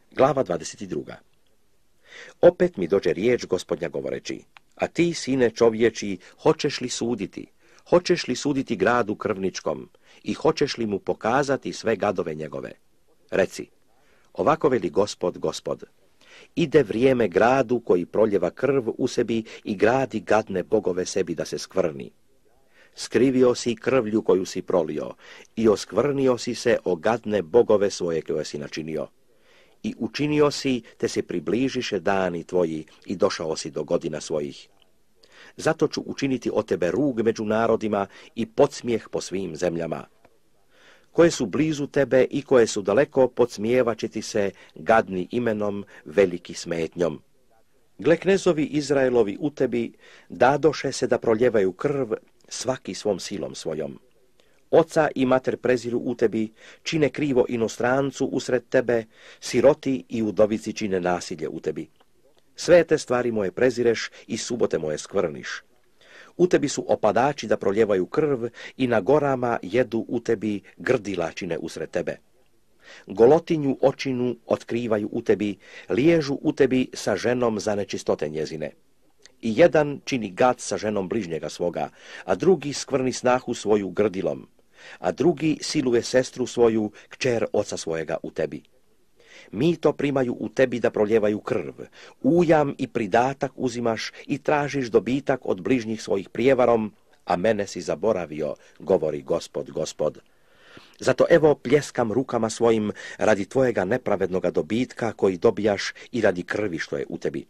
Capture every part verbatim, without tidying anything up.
Glava dvadeset druga. Opet mi dođe riječ Gospodnja govoreći: a ti, sine čovječi, hoćeš li suditi? Hoćeš li suditi gradu krvničkom i hoćeš li mu pokazati sve gadove njegove? Reci: ovako veli Gospod, Gospod, ide vrijeme gradu koji proljeva krv u sebi i gradi gadne bogove sebi da se skvrni. Skrivio si krvlju koju si prolio i oskvrnio si se o gadne bogove svoje koje si načinio. I učinio si, te se približiše dani tvoji i došao si do godina svojih. Zato ću učiniti od tebe rug među narodima i podsmijeh po svim zemljama. Koje su blizu tebe i koje su daleko, podsmijevat će ti se gadni imenom, veliki smetnjom. Gle, knezovi Izraelovi u tebi dadoše se da proljevaju krv svaki svom silom svojom. Oca i mater preziru u tebi, čine krivo inostrancu usred tebe, siroti i udovici čine nasilje u tebi. Sve te stvari moje prezireš i subote moje skvrniš. U tebi su opadači da proljevaju krv i na gorama jedu u tebi grdila čine usred tebe. Golotinju očinu otkrivaju u tebi, liježu u tebi sa ženom za nečistote njezine. I jedan čini gad sa ženom bližnjega svoga, a drugi skvrni snahu svoju grdilom, a drugi siluje sestru svoju, kćer oca svojega u tebi. Mito primaju u tebi da proljevaju krv, ujam i pridatak uzimaš i tražiš dobitak od bližnjih svojih prijevarom, a mene si zaboravio, govori Gospod, Gospod. Zato evo pljeskam rukama svojim radi tvojega nepravednoga dobitka koji dobijaš i radi krvi što je u tebi.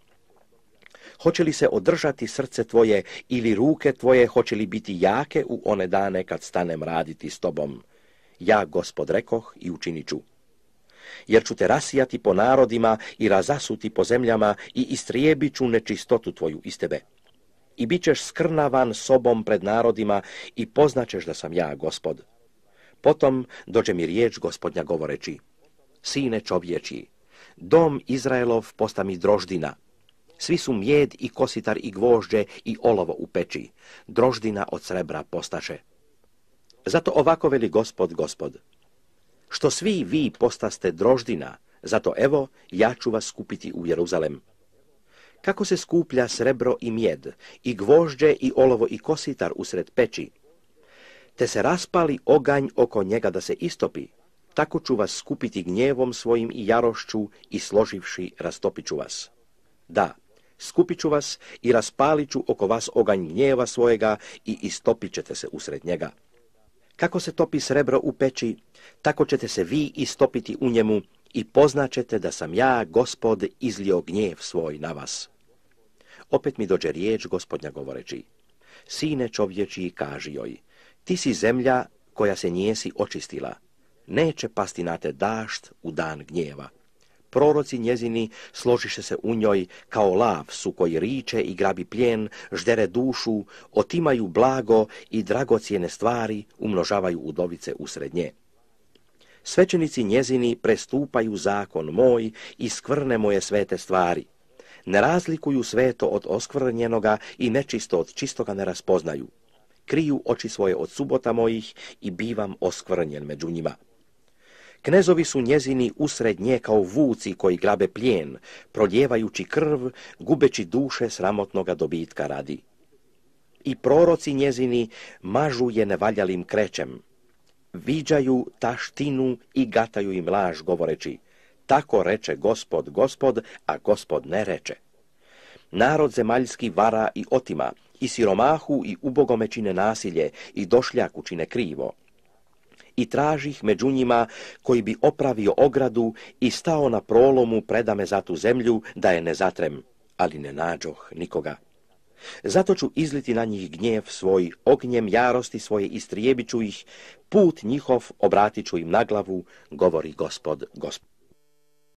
Hoće li se održati srce tvoje ili ruke tvoje, hoće li biti jake u one dane kad stanem raditi s tobom? Ja, Gospod, rekoh i učinit ću. Jer ću te rasijati po narodima i razasuti po zemljama i istrijebit ću nečistotu tvoju iz tebe. I bit ćeš skrnavan sobom pred narodima i poznaćeš da sam ja, Gospod. Potom dođe mi riječ Gospodnja govoreći: sine čovječi, dom Izraelov posta mi droždina. Svi su mjed i kositar i gvožđe i olovo u peći. Droždina od srebra postaše. Zato ovako veli Gospod, Gospod: što svi vi postaste droždina, zato evo ja ću vas skupiti u Jeruzalem. Kako se skuplja srebro i mjed, i gvožđe i olovo i kositar usred peći, te se raspali oganj oko njega da se istopi, tako ću vas skupiti gnjevom svojim i jarošću i složivši rastopit ću vas. Da, skupit ću vas i raspalit ću oko vas oganj gnjeva svojega i istopit ćete se usred njega. Kako se topi srebro u peći, tako ćete se vi istopiti u njemu i poznaćete da sam ja, Gospod, izlio gnjev svoj na vas. Opet mi dođe riječ Gospodnja govoreći: sine čovječi, kaži joj, ti si zemlja koja se njesi očistila. Neće pasti na te dašt u dan gnjeva. Proroci njezini složiše se u njoj kao lav su koji riče i grabi plijen, ždere dušu, otimaju blago i dragocjene stvari, umnožavaju udovice usred nje. Svećenici njezini prestupaju zakon moj i skvrne moje svete stvari. Ne razlikuju sveto od oskvrnjenoga i nečisto od čistoga ne raspoznaju. Kriju oči svoje od subota mojih i bivam oskvrnjen među njima. Knezovi su njezini usred nje kao vuci koji grabe plijen, proljevajući krv, gubeći duše sramotnoga dobitka radi. I proroci njezini mažu je nevaljalim krećem. Viđaju taštinu i gataju im laž govoreći: tako reče Gospod, Gospod, a Gospod ne reče. Narod zemaljski vara i otima, i siromahu i ubogome čine nasilje, i došljaku čine krivo. I tražih među njima koji bi opravio ogradu i stao na prolomu predame za tu zemlju da je ne zatrem, ali ne nađoh nikoga. Zato ću izliti na njih gnjev svoj, ognjem jarosti svoje istrijebit ću ih, put njihov obratit ću im na glavu, govori Gospod, Gospod.